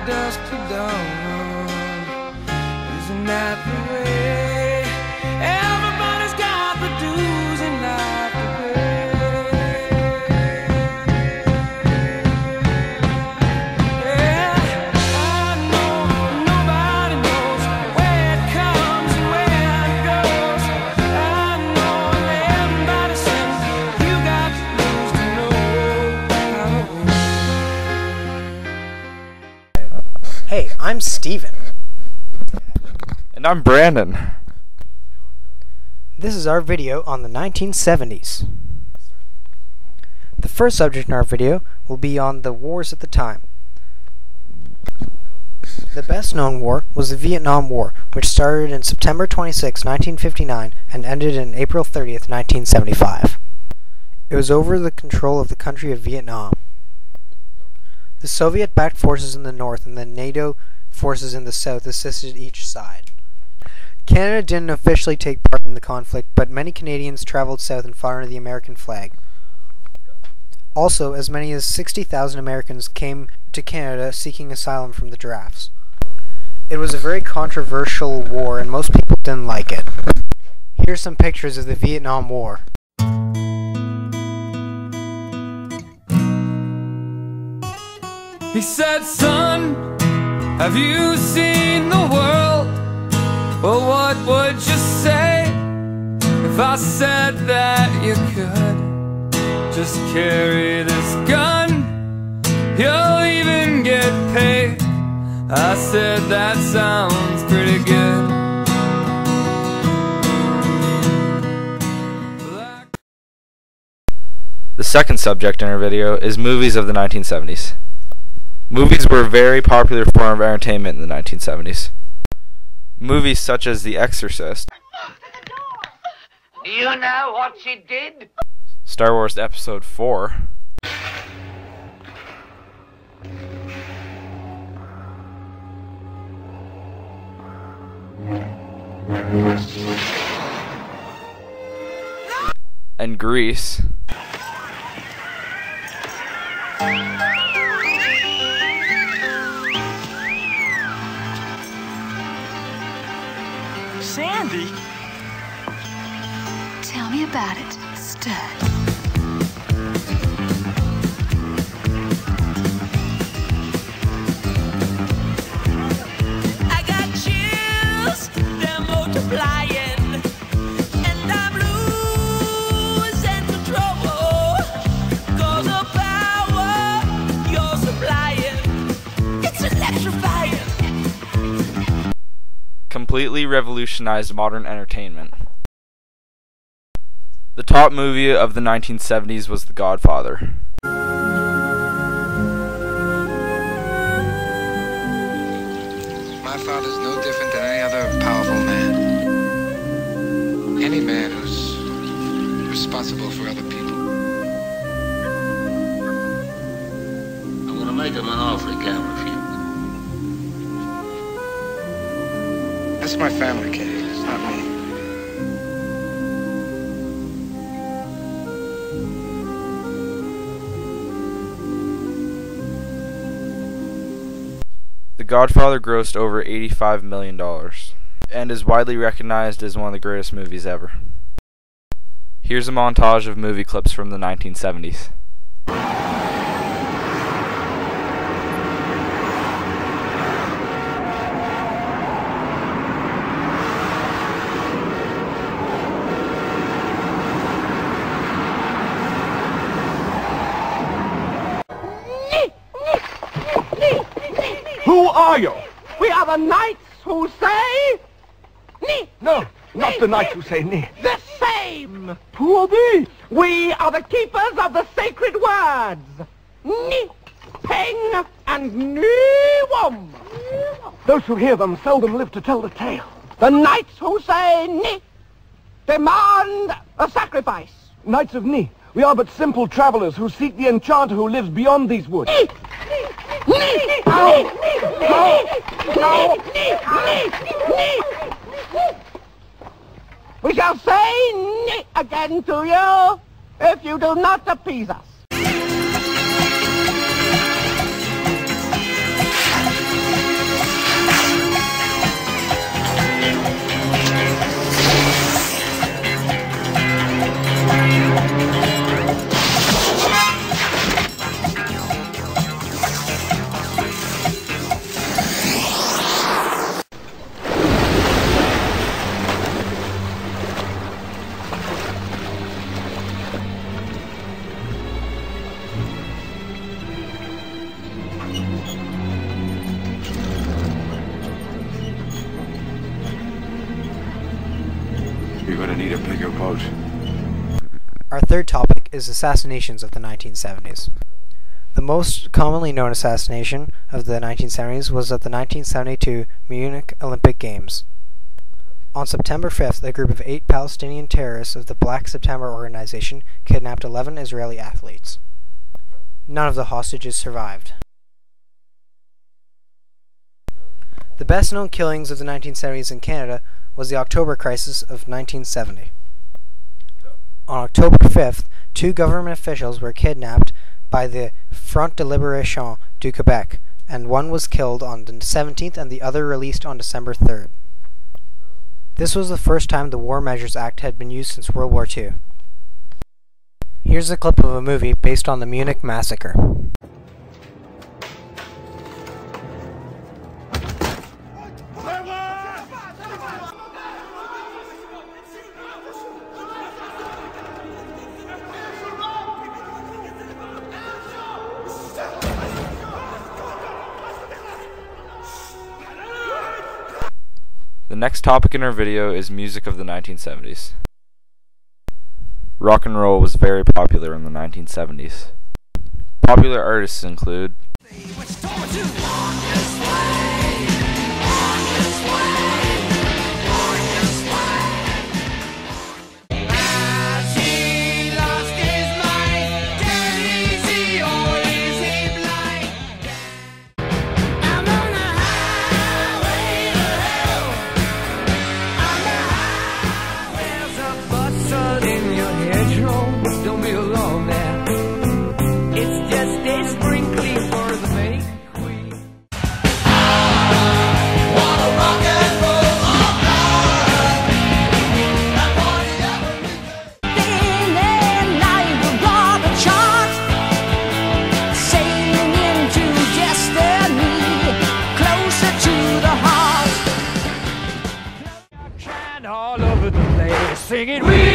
dusk to dawn. Isn't that the way? Everybody's got the dues in life to pay. Yeah, I know nobody knows where it comes and where it goes. I know everybody says you got to lose to know how to win. Hey, I'm Steven. And I'm Brandon. This is our video on the 1970s. The first subject in our video will be on the wars at the time. The best known war was the Vietnam War, which started in September 26, 1959 and ended in April 30th, 1975. It was over the control of the country of Vietnam. The Soviet-backed forces in the north and the NATO forces in the south assisted each side. Canada didn't officially take part in the conflict, but many Canadians traveled south and fought under the American flag. Also, as many as 60,000 Americans came to Canada seeking asylum from the drafts. It was a very controversial war, and most people didn't like it. Here's some pictures of the Vietnam War. He said, son, have you seen the world? Well, what would you say if I said that you could just carry this gun? You'll even get paid. I said, that sounds pretty good. The second subject in our video is movies of the 1970s. Movies were a very popular form of entertainment in the 1970s. Movies such as The Exorcist, Do you know what she did? Star Wars Episode 4, and Grease. Sandy? Tell me about it, Stud. I got chills, they're multiplying, and I'm losing control. 'Cause the power you're supplying, it's electrifying. Completely revolutionized modern entertainment. The top movie of the 1970s was The Godfather. My father's no different than any other powerful man. Any man who's responsible for other people. I'm gonna make him an offer he can't refuse. That's my family, Kitty. It's not me. The Godfather grossed over $85 million and is widely recognized as one of the greatest movies ever. Here's a montage of movie clips from the 1970s. Who are you? We are the knights who say, Ni. No, not the knights who say nay. The same. Who are they? We are the keepers of the sacred words. Ni, Peng, and Niwam. Those who hear them seldom live to tell the tale. The knights who say Ni demand a sacrifice. Knights of Ni, we are but simple travelers who seek the enchanter who lives beyond these woods. Ni. No! We shall say Ni again to you if you do not appease us. gonna need a bigger boat. Our third topic is assassinations of the 1970s. The most commonly known assassination of the 1970s was at the 1972 Munich Olympic Games. On September 5th, a group of 8 Palestinian terrorists of the Black September organization kidnapped 11 Israeli athletes. None of the hostages survived. The best-known killings of the 1970s in Canada was the October Crisis of 1970. On October 5th, 2 government officials were kidnapped by the Front de Libération du Québec, and one was killed on the 17th and the other released on December 3rd. This was the first time the War Measures Act had been used since World War II. Here's a clip of a movie based on the Munich Massacre. The next topic in our video is music of the 1970s. Rock and roll was very popular in the 1970s. Popular artists include don't be alone there. It's just a sprinkling for the May Queen. Wanna rock and roll all night. That party ever day and night we'll draw the chart, sailing into destiny, closer to the heart. And all over the place, singing we.